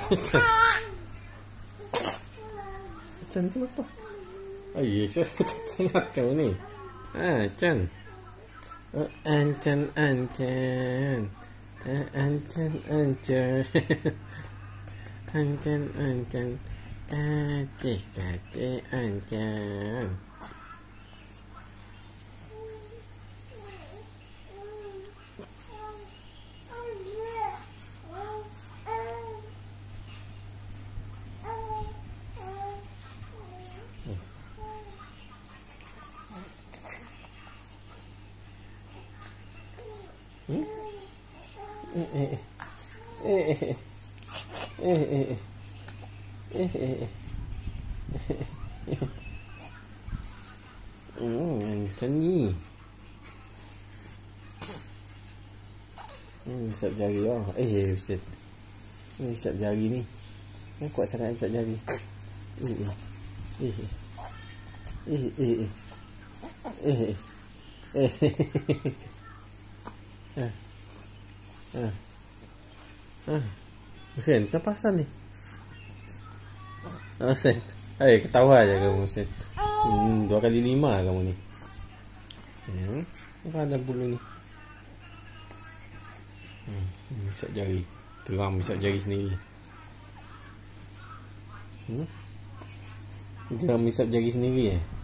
Chan kenapa? Ay, saya sangat kamu ni. Chan. Ancan. Ancan. Adik Ancan. Macam ni. Isap jari lah. Buset. Isap jari ni. Kuat sangat isap jari. Hussein, kenapa asal ni? Hussein, ketawa aja kamu Hussein. 2 kali 5 kamu ni. Apa ada bulu ni? Isap jari. Geram isap jari sendiri. Geram isap jari sendiri